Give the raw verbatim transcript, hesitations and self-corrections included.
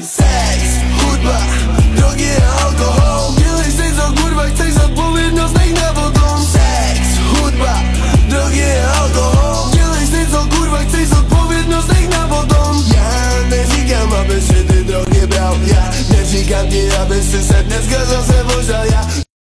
Sex, hudba, drogy a alkohol. Dělej si co kurva chceš, zodpovědnost nech na potom. Sex, hudba, drogy a alkohol. Dělej si co kurva chceš, zodpovědnost nech na potom. Já neříkám, aby si ty drogy bral, já neříkám ti, aby si se dneska zase požal, já